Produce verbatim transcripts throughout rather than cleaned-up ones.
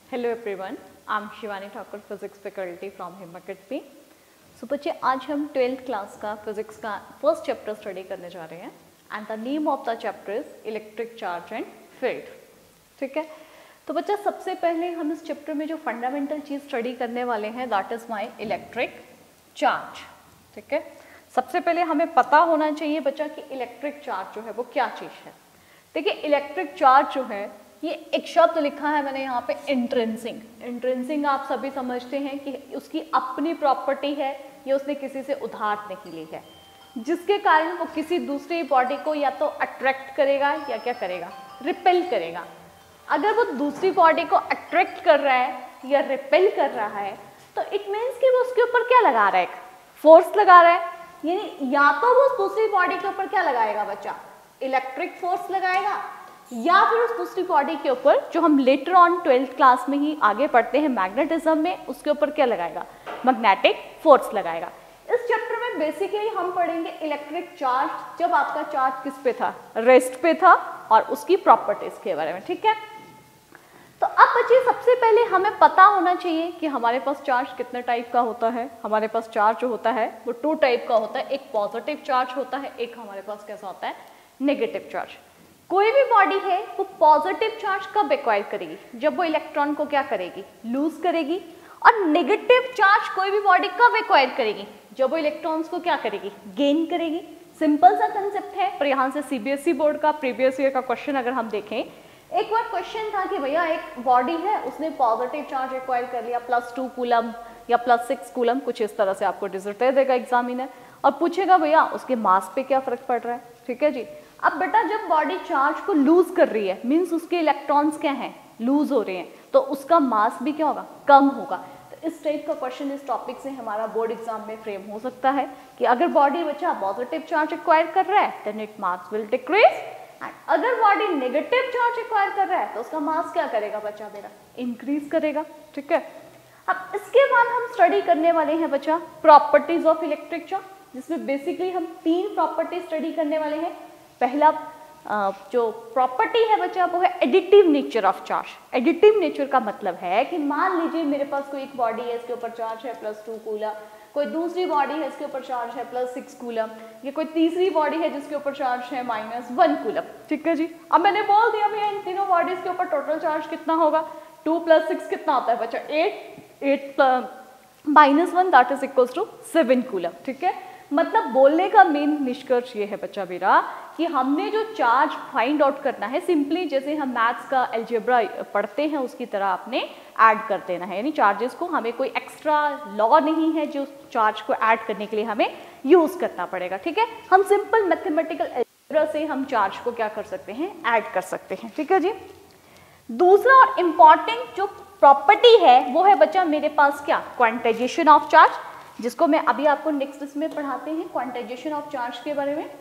Hello everyone, I am Shivani Thakur, Physics faculty from Himma Academy. So बच्चे आज हम twelfth class का physics का फर्स्ट चैप्टर स्टडी करने जा रहे हैं and the name of the chapter is electric charge and field. ठीक है, तो बच्चा सबसे पहले हम इस चैप्टर में जो फंडामेंटल चीज स्टडी करने वाले हैं that is my electric charge. ठीक है, सबसे पहले हमें पता होना चाहिए बच्चा कि इलेक्ट्रिक चार्ज जो है वो क्या चीज है. देखिए इलेक्ट्रिक चार्ज जो है ये एक शब्द लिखा है मैंने यहाँ पे इंट्रिंसिक. इंट्रिंसिक आप सभी समझते हैं कि उसकी अपनी प्रॉपर्टी है, ये उसने किसी से उधार नहीं ली है, जिसके कारण वो किसी दूसरी बॉडी को या तो अट्रैक्ट करेगा या क्या करेगा, रिपेल करेगा. अगर वो दूसरी बॉडी को अट्रैक्ट कर रहा है या रिपेल कर रहा है तो इट मीन्स कि वो उसके ऊपर क्या लगा रहा है, फोर्स लगा रहा है. यानी या तो वो दूसरी बॉडी के ऊपर क्या लगाएगा बच्चा, इलेक्ट्रिक फोर्स लगाएगा, या फिर उस दूसरी बॉडी के ऊपर जो हम लेटर ऑन ट्वेल्थ क्लास में ही आगे पढ़ते हैं मैग्नेटिज्म में, उसके ऊपर क्या लगाएगा, मैग्नेटिक फोर्स लगाएगा. इस चैप्टर में बेसिकली हम पढ़ेंगे इलेक्ट्रिक चार्ज, जब आपका चार्ज किस पे था, रेस्ट पे था, और उसकी प्रॉपर्टीज के बारे में. ठीक है, तो अब बच्चे सबसे पहले हमें पता होना चाहिए कि हमारे पास चार्ज कितने टाइप का होता है. हमारे पास चार्ज जो होता है वो टू टाइप का होता है, एक पॉजिटिव चार्ज होता है, एक हमारे पास कैसा होता है, नेगेटिव चार्ज. कोई भी बॉडी है वो पॉजिटिव चार्ज कब एक्वायर करेगी, जब वो इलेक्ट्रॉन को क्या करेगी, लूज करेगी. और नेगेटिव चार्ज कोई भी बॉडी कब एक्वायर करेगी, जब वो इलेक्ट्रॉन्स को क्या करेगी, गेन करेगी. सिंपल सा कंसेप्ट है, पर यहाँ से सीबीएसई बोर्ड का प्रीवियस ईयर का क्वेश्चन अगर हम देखें, एक बार क्वेश्चन था कि भैया एक बॉडी है उसने पॉजिटिव चार्ज एक्वायर कर लिया प्लस टू कूलम या प्लस सिक्स कूलम, कुछ इस तरह से आपको रिजल्ट दे देगा एग्जामिनर और पूछेगा भैया उसके मास पे क्या फर्क पड़ रहा है. ठीक है जी. अब बेटा जब बॉडी चार्ज को लूज कर रही है मीन्स उसके इलेक्ट्रॉन्स क्या हैं, लूज हो रहे हैं, तो उसका मास भी क्या होगा, कम होगा. तो इस टाइप का क्वेश्चन इस टॉपिक से हमारा बोर्ड एग्जाम में फ्रेम हो सकता है कि अगर बॉडी बच्चा पॉजिटिव चार्ज एक्वायर कर रहा है then it mass will decrease, and अगर बॉडी नेगेटिव चार्ज एक्वायर कर रहा है तो उसका मास क्या करेगा बच्चा मेरा, इंक्रीज करेगा. ठीक है, अब इसके बाद हम स्टडी करने वाले हैं बच्चा प्रॉपर्टीज ऑफ इलेक्ट्रिक चार्ज, जिसमें बेसिकली हम तीन प्रॉपर्टी स्टडी करने वाले हैं. पहला जो प्रॉपर्टी है बच्चा वो है additive nature of charge. Additive nature का मतलब है कि मान लीजिए मेरे पास कोई एक बॉडी है, इसके ऊपर चार्ज है प्लस टू कूलम, कोई दूसरी बॉडी है इसके ऊपर चार्ज है प्लस सिक्स कूलम, या कोई तीसरी बॉडी है जिसके ऊपर चार्ज है माइनस वन कूलम. ठीक है जी. अब मैंने बोल दिया भैया इन तीनों बॉडीज के ऊपर टोटल चार्ज कितना होगा, टू प्लस सिक्स कितना होता है बच्चा, eight, eight minus one that is equals to seven coulomb. ठीक है, मतलब बोलने का मेन निष्कर्ष ये है बच्चा मेरा कि हमने जो चार्ज फाइंड आउट करना है सिंपली जैसे हम मैथ्स का अलजेब्रा पढ़ते हैं उसकी तरह आपने ऐड कर देना है. यानी चार्जेस को हमें कोई एक्स्ट्रा लॉ नहीं है जो चार्ज को ऐड करने के लिए हमें यूज करना पड़ेगा. ठीक है, हम सिंपल मैथमेटिकल अलजेब्रा से हम चार्ज को क्या कर सकते हैं, ऐड कर सकते हैं. ठीक है जी. दूसरा और इम्पॉर्टेंट जो प्रॉपर्टी है वो है बच्चा मेरे पास क्या, क्वांटाइजेशन ऑफ चार्ज, जिसको मैं अभी आपको नेक्स्ट इसमें पढ़ाते हैं क्वांटाइजेशन ऑफ चार्ज के बारे में.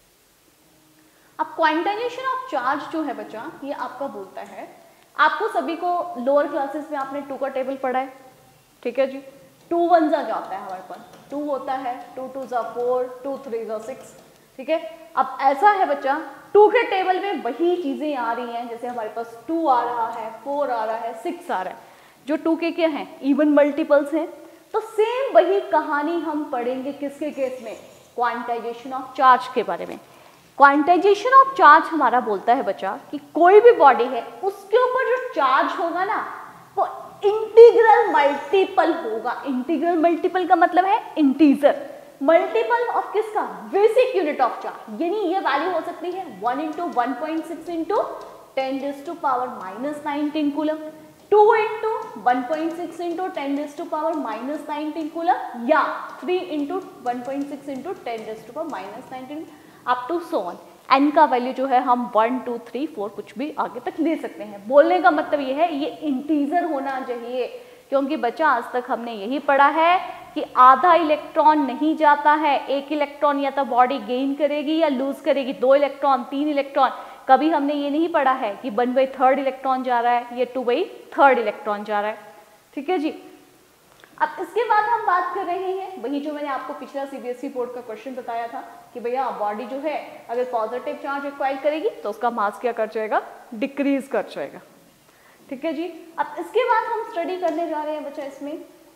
अब क्वांटाइजेशन ऑफ चार्ज जो है बच्चा ये आपका बोलता है, आपको सभी को लोअर क्लासेस में आपने टू का टेबल पढ़ा है. ठीक है जी. टू वन जा जाता है हमारे पास, टू होता है, टू टू जा फोर, टू थ्री जा सिक्स. ठीक है, अब ऐसा है बच्चा टू के टेबल में वही चीजें आ रही हैं, जैसे हमारे पास टू आ रहा है, फोर आ रहा है, सिक्स आ रहा है, जो टू के क्या हैं, इवन मल्टीपल्स हैं. तो सेम वही कहानी हम पढ़ेंगे किसके केस में, क्वांटाइजेशन ऑफ चार्ज के बारे में. क्वांटाइजेशन ऑफ चार्ज हमारा बोलता है बच्चा कि कोई भी बॉडी है उसके ऊपर जो चार्ज होगा ना वो इंटीग्रल मल्टीपल होगा. इंटीग्रल मल्टीपल का मतलब है इंटीजर मल्टीपल ऑफ किसका, बेसिक यूनिट ऑफ चार्ज. यानी ये वैल्यू हो सकती है one into one point six into ten raise to power minus nineteen coulomb, two into one point six into ten raise to power minus nineteen coulomb, या three into one point six into ten raise to power minus nineteen up to so on. N का value जो है हम one two three four कुछ भी आगे तक ले सकते हैं. बोलने का मतलब ये है ये इंटीजर होना चाहिए, क्योंकि बच्चा आज तक हमने यही पढ़ा है कि आधा इलेक्ट्रॉन नहीं जाता है, एक इलेक्ट्रॉन या तो बॉडी गेन करेगी या लूज करेगी, दो इलेक्ट्रॉन, तीन इलेक्ट्रॉन. कभी हमने ये नहीं पढ़ा है कि वन बाई थर्ड इलेक्ट्रॉन जा रहा है या टू बाई थर्ड इलेक्ट्रॉन जा रहा है. ठीक है जी. अब इसके बाद हम बात कर रहे हैं वही जो मैंने आपको पिछला सीबीएसई बोर्ड का क्वेश्चन बताया था कि भैया बॉडी जो है अगर पॉजिटिव चार्ज एक्वायर करेगी तो उसका मास क्या कर जाएगा, डिक्रीज कर जाएगा. ठीक है जी। अब इसके बाद हम स्टडी करने जा रहे हैं बच्चा इसमें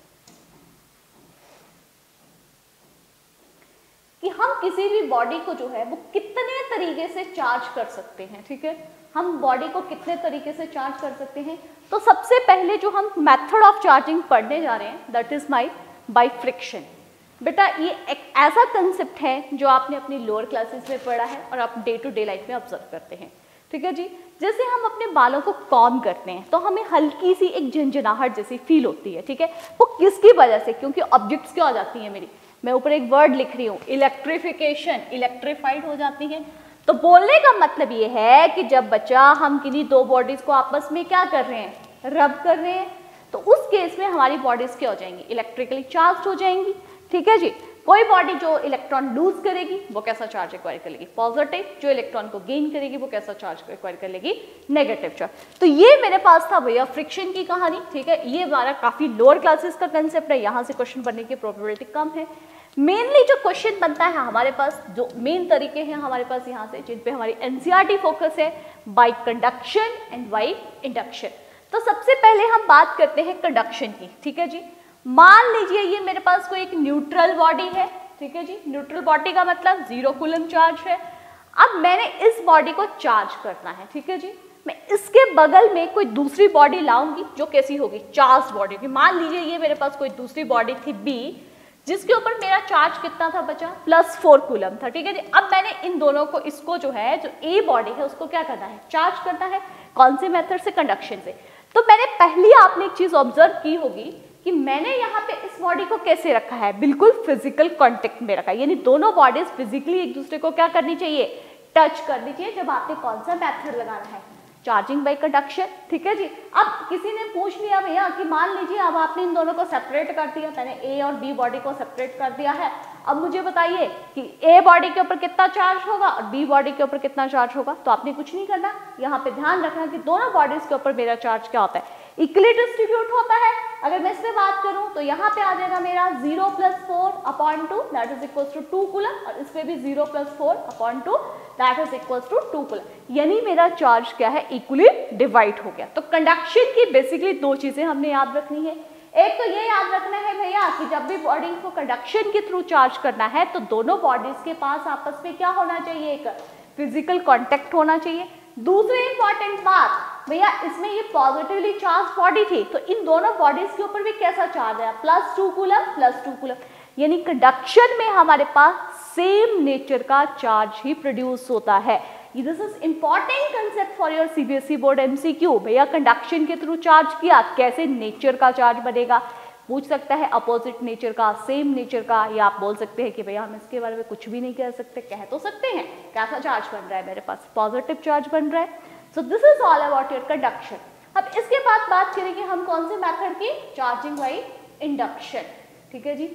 कि हम किसी भी बॉडी को जो है वो कितने तरीके से चार्ज कर सकते हैं। ठीक है, हम बॉडी को कितने तरीके से चार्ज कर सकते हैं। तो सबसे पहले जो हम मेथड ऑफ चार्जिंग पढ़ने जा रहे हैं that is my by friction. बेटा ये एक ऐसा कंसेप्ट है जो आपने अपनी लोअर क्लासेस में पढ़ा है और आप डे टू डे लाइफ में ऑब्जर्व करते हैं। ठीक है जी, जैसे हम अपने बालों को कॉम्ब करते हैं तो हमें हल्की सी एक झंझनाहट जैसी फील होती है। ठीक है, वो किसकी वजह से, क्योंकि ऑब्जेक्ट्स क्या हो जाती हैं मेरी, मैं ऊपर एक वर्ड लिख रही हूँ इलेक्ट्रिफिकेशन, इलेक्ट्रीफाइड हो जाती है। तो बोलने का मतलब ये है कि जब बच्चा हम किन्हीं दो बॉडीज को आपस में क्या कर रहे हैं, रब कर रहे हैं, तो उस केस में हमारी बॉडीज क्या हो जाएंगी, इलेक्ट्रिकली चार्ज हो जाएंगी। ठीक है जी, कोई बॉडी जो इलेक्ट्रॉन लूज करेगी वो कैसा चार्ज एक्वायर कर लेगी, पॉजिटिव। जो इलेक्ट्रॉन को गेन करेगी वो कैसा चार्ज एक्वायर कर लेगी, नेगेटिव चार्ज। तो ये मेरे पास था भैया फ्रिक्शन की कहानी। ठीक है, ये हमारा काफी लोअर क्लासेस का कंसेप्ट है, यहाँ से क्वेश्चन बनने की प्रोबेबिलिटी कम है। मेनली जो क्वेश्चन बनता है हमारे पास, जो मेन तरीके हैं हमारे पास यहाँ से जिन पे हमारी एनसीईआरटी फोकस है, by conduction and by induction. तो सबसे पहले हम बात करते हैं कंडक्शन की। ठीक है जी, मान लीजिए ये मेरे पास कोई एक न्यूट्रल बॉडी है। ठीक है जी, न्यूट्रल बॉडी का मतलब जीरो कूलम चार्ज है। अब मैंने इस बॉडी को चार्ज करना है। ठीक है जी, मैं इसके बगल में कोई दूसरी बॉडी लाऊंगी जो कैसी होगी, चार्ज बॉडी होगी। मान लीजिए ये मेरे पास कोई दूसरी बॉडी थी बी, जिसके ऊपर मेरा चार्ज कितना था बचा, प्लस फोर कूलम था। ठीक है जी, अब मैंने इन दोनों को, इसको जो है जो ए बॉडी है उसको क्या करना है, चार्ज करना है। कौन से मेथड से, कंडक्शन से। तो मैंने पहली आपने एक चीज ऑब्जर्व की होगी कि मैंने यहाँ पे इस बॉडी को कैसे रखा है, बिल्कुल फिजिकल कांटेक्ट में रखा है, यानी दोनों बॉडीज फिजिकली एक दूसरे को क्या करनी चाहिए, टच करनी चाहिए। जब आपने कौन सा मेथड लगाना है, चार्जिंग बाय कंडक्शन। ठीक है जी, अब किसी ने पूछ लिया भैया कि मान लीजिए अब आपने इन दोनों को सेपरेट कर दिया, मैंने ए और बी बॉडी को सेपरेट कर दिया है। अब मुझे बताइए कि ए बॉडी के ऊपर कितना चार्ज होगा और बी बॉडी के ऊपर कितना चार्ज होगा। तो आपने कुछ नहीं करना, यहाँ पे ध्यान रखना कि दोनों बॉडीज के ऊपर मेरा चार्ज क्या होता है, इक्वली डिस्ट्रीब्यूट होता है। अगर मैं इसमें बात करूं तो यहाँ पे आ जाएगा मेरा zero plus four upon two that is equal to two coulomb, और इसमें भी zero plus four upon two that is equal to two coulomb, यानी मेरा चार्ज क्या है, इक्वली डिवाइड हो गया। तो कंडक्शन की बेसिकली दो चीजें हमने याद रखनी है। एक तो ये याद रखना है भैया कि जब भी बॉडी को कंडक्शन के थ्रू चार्ज करना है तो दोनों बॉडीज के पास आपस में क्या होना चाहिए, एक फिजिकल कांटेक्ट होना चाहिए। दूसरी इंपॉर्टेंट बात भैया, इसमें ये पॉजिटिवली चार्ज बॉडी थी तो इन दोनों बॉडीज के ऊपर भी कैसा चार्ज है, plus two coulomb plus two coulomb, यानी कंडक्शन में हमारे पास सेम नेचर का चार्ज ही प्रोड्यूस होता है। This is important concept for your CBSE board MCQ. भैया कंडक्शन के थ्रू चार्ज किया, कैसे नेचर का चार्ज बनेगा, पूछ सकता है अपोजिट नेचर का, सेम नेचर का, या आप बोल सकते हैं कि भैया हम इसके बारे में कुछ भी नहीं कह सकते, कह तो सकते हैं कैसा चार्ज बन रहा है मेरे पास, पॉजिटिव चार्ज बन रहा है। So this is all about your conduction. अब इसके बाद बात करेंगे हम कौन से मेथड की, चार्जिंग बाय इंडक्शन। ठीक है जी,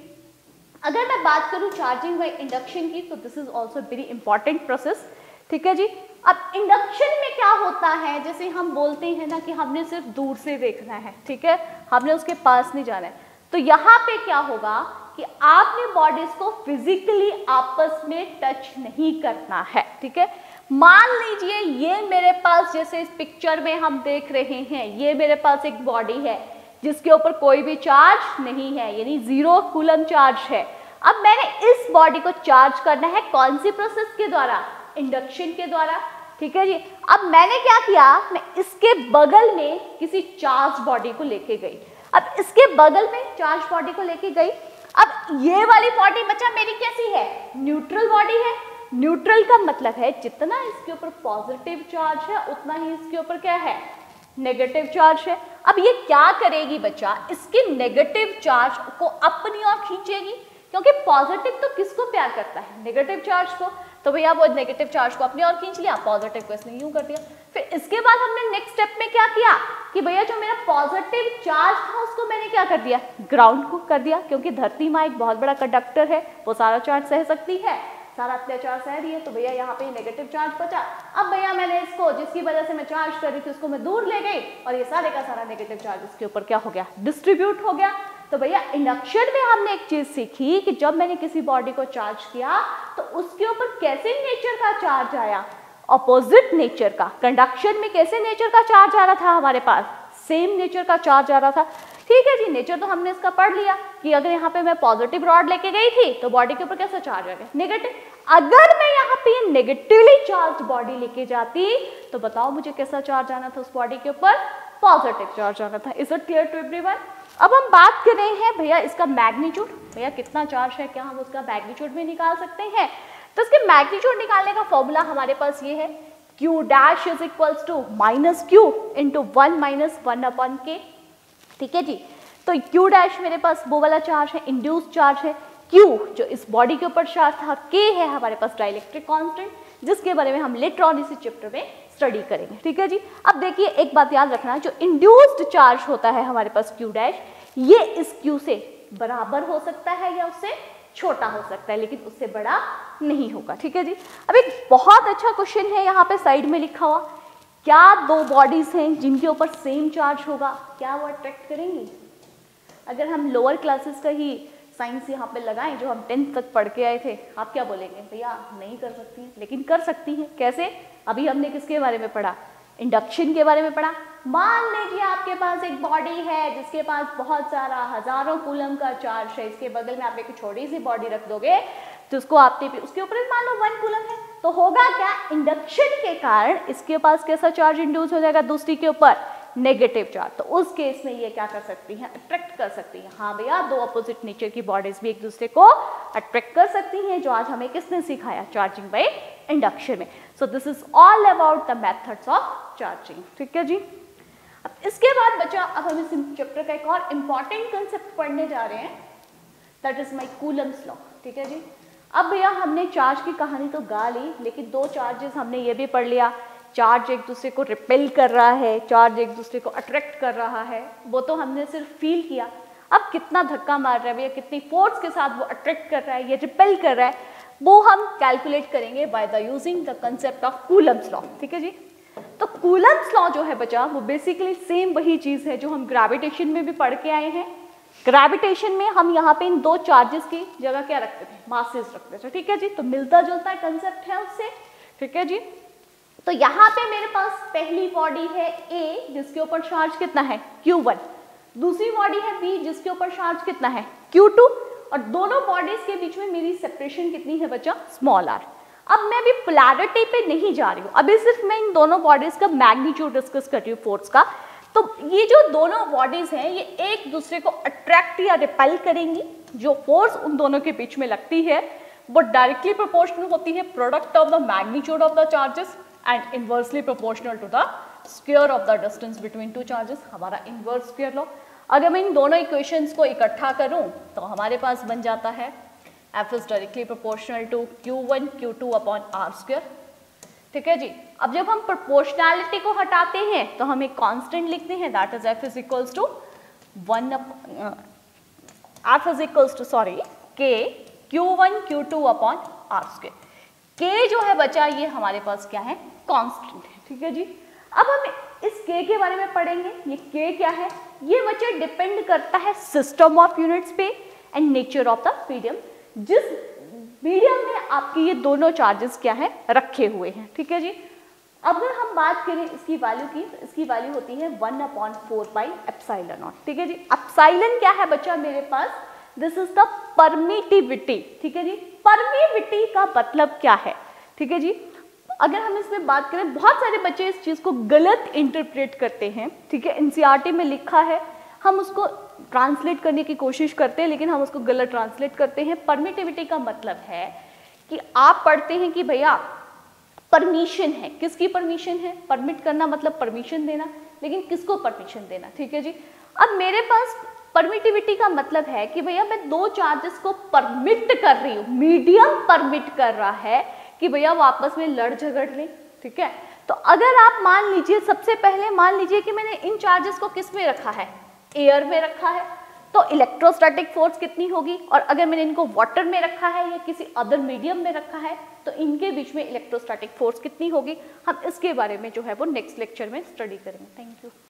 अगर मैं बात करूं चार्जिंग बाय इंडक्शन की तो this is also very important process. ठीक है जी, अब इंडक्शन में क्या होता है, जैसे हम बोलते हैं ना कि हमने सिर्फ दूर से देखना है, ठीक है, हमने उसके पास नहीं जाना है, तो यहाँ पे क्या होगा कि आपने बॉडीज को फिजिकली आपस में टच नहीं करना है। ठीक है, मान लीजिए ये मेरे पास, जैसे इस पिक्चर में हम देख रहे हैं, ये मेरे पास एक बॉडी है जिसके ऊपर कोई भी चार्ज नहीं है, यानी जीरो कूलम चार्ज है। अब मैंने इस बॉडी को चार्ज करना है कौन सी प्रोसेस के द्वारा, इंडक्शन के द्वारा। ठीक है जी, अब मैंने क्या किया, मैं इसके बगल में किसी चार्ज बॉडी को लेके गई। अब इसके बगल में चार्ज बॉडी को लेके गई, अब ये वाली बॉडी बच्चा मेरी कैसी है, न्यूट्रल बॉडी है। न्यूट्रल का मतलब है जितना इसके ऊपर पॉजिटिव चार्ज है उतना ही इसके ऊपर क्या है, नेगेटिव चार्ज है। अब ये क्या करेगी बच्चा, इसके नेगेटिव चार्ज को अपनी ओर खींचेगी, क्योंकि पॉजिटिव तो किसको प्यार करता है, नेगेटिव चार्ज को। तो भैया वो नेगेटिव चार्ज को अपनी ओर खींच लिया, पॉजिटिव को इसने यूं कर दिया। फिर इसके बाद हमने नेक्स्ट स्टेप में क्या किया कि भैया जो मेरा पॉजिटिव चार्ज था उसको मैंने क्या कर दिया, ग्राउंड को कर दिया, क्योंकि धरती माँ एक बहुत बड़ा कंडक्टर है, वो सारा चार्ज सह सकती है, सारा अत्याचार सह रही है, तो भैया यहाँ पे नेगेटिव चार्ज बचा। अब भैया मैंने इसको, जिसकी वजह से मैं चार्ज कर रही थी, उसको मैं दूर ले गई और ये सारे का सारा नेगेटिव चार्ज इसके ऊपर क्या हो गया, डिस्ट्रीब्यूट हो गया। तो भैया इंडक्शन में हमने एक चीज सीखी कि जब मैंने किसी बॉडी को चार्ज किया तो उसके ऊपर कैसे नेचर का चार्ज आया, ऑपोजिट नेचर का। कंडक्शन में कैसे नेचर का चार्ज आ रहा था हमारे पास, सेम नेचर का चार्ज आ रहा था। ठीक है जी, नेचर तो हमने इसका पढ़ लिया कि अगर यहाँ पे मैं पॉजिटिव रॉड लेके गई थी तो बॉडी के ऊपर कैसा चार्ज आ गया, नेगेटिव। अगर मैं यहाँ पे नेगेटिवली चार्ज बॉडी लेके जाती तो बताओ मुझे कैसा चार्ज आना था उस बॉडी के ऊपर, पॉजिटिव चार्ज आना था। Is it clear to everyone? अब हम बात कर रहे हैं भैया इसका मैग्नीट्यूड, भैया कितना चार्ज है, क्या हम उसका मैग्नीट्यूड भी निकाल सकते हैं? तो इसके मैग्नीट्यूड निकालने का फॉर्मूला हमारे पास ये है, Q dash is equals to minus Q into one minus one upon K. ठीक है जी, तो Q डैश मेरे पास वो वाला चार्ज है, इंड्यूस चार्ज है, Q जो इस बॉडी के ऊपर चार्ज था, K है हमारे पास डाइलेक्ट्रिक कांस्टेंट, जिसके बारे में हम लेटर ऑन इसी चैप्टर में स्टडी करेंगे। ठीक है जी, अब देखिए एक बात याद रखना, जो इंड्यूस्ड चार्ज होता है हमारे पास Q डैश, ये इस Q से बराबर हो सकता है या उससे छोटा हो सकता है, लेकिन उससे बड़ा नहीं होगा। ठीक है जी, अब एक बहुत अच्छा क्वेश्चन है यहाँ पे साइड में लिखा हुआ, क्या दो बॉडीज हैं जिनके ऊपर सेम चार्ज होगा, क्या वो अट्रैक्ट करेंगी? अगर हम लोअर क्लासेस का ही साइंस यहाँ पे लगाएं जो हम टेंथ तक पढ़ के आए थे, आप क्या बोलेंगे? भैया नहीं कर सकती हैं, लेकिन कर सकती हैं। कैसे? अभी हमने किसके बारे में पढ़ा, इंडक्शन के बारे में पढ़ा। मान लीजिए आपके पास एक बॉडी है जिसके पास बहुत सारा हजारों कूलम का चार्ज है, इसके बगल में आप एक छोटी सी बॉडी रख दोगे तो उसको आपने उसके ऊपर मान लो वन कूलम है, तो होगा क्या, इंडक्शन के कारण इसके पास कैसा चार्ज इंड्यूस हो जाएगा, दूसरी के ऊपर नेगेटिव चार्ज। तो उस केस में ये क्या कर सकती हैं, अट्रैक्ट कर सकती हैं। हाँ भैया, दो अपोजिट नेचर की बॉडीज भी एक दूसरे को अट्रैक्ट कर सकती हैं, जो आज हमें किसने सिखाया, चार्जिंग बाय इंडक्शन में। So this is all about the methods of charging. ठीक है जी, अब इसके बाद बचा, अब हम इस चैप्टर का एक और इंपॉर्टेंट कंसेप्ट पढ़ने जा रहे हैं, that is my Coulomb's law. ठीक है जी, अब भैया हमने चार्ज की कहानी तो गा ली, लेकिन दो चार्जेस हमने ये भी पढ़ लिया, चार्ज एक दूसरे को रिपेल कर रहा है, चार्ज एक दूसरे को अट्रैक्ट कर रहा है, वो तो हमने सिर्फ फील किया। अब कितना धक्का मार रहा है भैया, कितनी फोर्स के साथ वो अट्रैक्ट कर रहा है, ये रिपेल कर रहा है, वो हम कैलकुलेट करेंगे by the using the concept of Coulomb's law. ठीक है जी, तो कूलम्स लॉ जो है बच्चा, वो बेसिकली सेम वही चीज है जो हम ग्रेविटेशन में भी पढ़ के आए हैं। ग्रेविटेशन में हम यहाँ पे इन दो चार्जेस की जगह क्या रखते थे, मासेस रखते थे। ठीक है जी, तो मिलता जुलता कंसेप्ट है उससे। ठीक है जी, तो यहाँ पे मेरे पास पहली बॉडी है A जिसके ऊपर चार्ज कितना है, क्यू वन, दूसरी बॉडी है B जिसके ऊपर चार्ज कितना है, क्यू टू, और दोनों बॉडीज के बीच में मेरी सेपरेशन कितनी है बच्चा, स्मॉल r। अब मैं अभी पोलैरिटी पे नहीं जा रही हूँ, अभी सिर्फ मैं इन दोनों बॉडीज का मैग्नीट्यूड डिस्कस कर रही हूँ फोर्स का। तो ये जो दोनों बॉडीज हैं ये एक दूसरे को अट्रैक्ट या रिपेल करेंगी, जो फोर्स उन दोनों के बीच में लगती है वो डायरेक्टली प्रोपोर्शनल होती है product of the magnitude of the charges and inversely proportional to the square of the distance between two charges, हमारा इनवर्स स्क्वायर लॉ। अगर मैं इन दोनों इक्वेशंस को इकट्ठा करूं तो हमारे पास बन जाता है F is directly proportional to Q one Q two upon R square। ठीक है जी, अब जब हम प्रोपोर्शनैलिटी को हटाते हैं तो हम एक कांस्टेंट लिखते हैं, that is F is equals to one F is equals to sorry K Q one Q two upon R square। K जो है बचा ये हमारे पास क्या है, कांस्टेंट है। ठीक है जी, अब हम इस K के बारे में पढ़ेंगे। ये K क्या है, ये बच्चा डिपेंड करता है सिस्टम ऑफ यूनिट्स पे and nature of the medium, जिस मीडियम में आपके ये दोनों चार्जेस क्या है रखे हुए हैं। ठीक है जी, अब अगर हम बात करें इसकी वैल्यू की तो इसकी वैल्यू होती है one upon four by epsilon naught. ठीक है जी, एप्सिलॉन क्या है बच्चा मेरे पास, दिस इज द परमिटिविटी। ठीक है जी, परमिटिविटी का मतलब क्या है। ठीक है जी, अगर हम इसमें बात करें, बहुत सारे बच्चे इस चीज को गलत इंटरप्रेट करते हैं। ठीक है, एनसीईआरटी में लिखा है, हम उसको ट्रांसलेट करने की कोशिश करते हैं लेकिन हम उसको गलत ट्रांसलेट करते हैं। परमिटिविटी का मतलब है कि आप पढ़ते हैं कि भैया परमिशन है, किसकी परमिशन है, परमिट करना मतलब परमिशन देना, लेकिन किसको परमिशन देना। ठीक है जी, अब मेरे पास परमिटिविटी का मतलब है कि भैया मैं दो चार्जेस को परमिट कर रही हूँ, मीडियम परमिट कर रहा है कि भैया वो आपस में लड़ झगड़ लें। ठीक है, तो अगर आप मान लीजिए, सबसे पहले मान लीजिए कि मैंने इन चार्जेस को किस में रखा है, एयर में रखा है, तो इलेक्ट्रोस्टैटिक फोर्स कितनी होगी, और अगर मैंने इनको वाटर में रखा है या किसी अदर मीडियम में रखा है तो इनके बीच में इलेक्ट्रोस्टैटिक फोर्स कितनी होगी, हम इसके बारे में जो है वो नेक्स्ट लेक्चर में स्टडी करेंगे। Thank you.